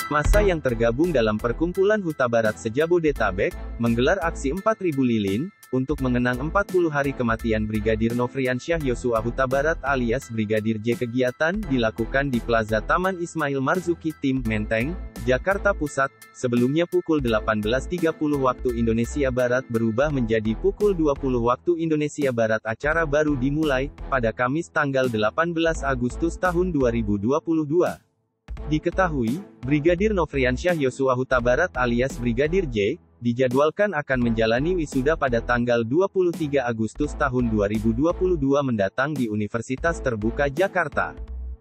Massa yang tergabung dalam Perkumpulan Huta Barat Sejabodetabek, menggelar aksi 4.000 lilin, untuk mengenang 40 hari kematian Brigadir Nofriansyah Yosua Huta Barat alias Brigadir J. Kegiatan dilakukan di Plaza Taman Ismail Marzuki Tim, Menteng, Jakarta Pusat. Sebelumnya pukul 18.30 waktu Indonesia Barat berubah menjadi pukul 20 waktu Indonesia Barat. Acara baru dimulai, pada Kamis tanggal 18 Agustus tahun 2022. Diketahui, Brigadir Nofriansyah Yosua Huta Barat alias Brigadir J, dijadwalkan akan menjalani wisuda pada tanggal 23 Agustus tahun 2022 mendatang di Universitas Terbuka Jakarta.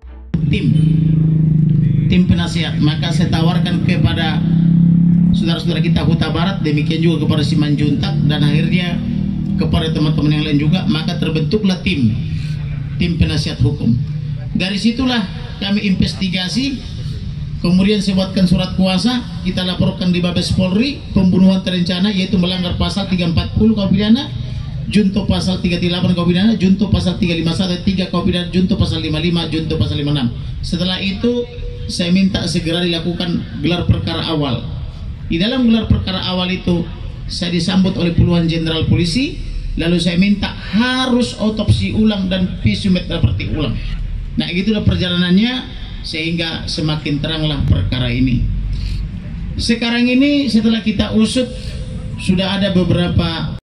Tim penasihat, maka saya tawarkan kepada saudara-saudara kita Huta Barat, demikian juga kepada Simanjuntak, dan akhirnya kepada teman-teman yang lain juga, maka terbentuklah tim penasihat hukum. Dari situlah kami investigasi, kemudian saya buatkan surat kuasa, kita laporkan di Mabes Polri, pembunuhan terencana yaitu melanggar pasal 340 KUH pidana, junto pasal 338 KUH pidana, junto pasal 351 3 KUH pidana, junto pasal 55, junto pasal 56. Setelah itu saya minta segera dilakukan gelar perkara awal. Di dalam gelar perkara awal itu saya disambut oleh puluhan jenderal polisi, lalu saya minta harus otopsi ulang dan visum et reperti ulang. Nah, itulah perjalanannya, sehingga semakin teranglah perkara ini. Sekarang ini setelah kita usut, sudah ada beberapa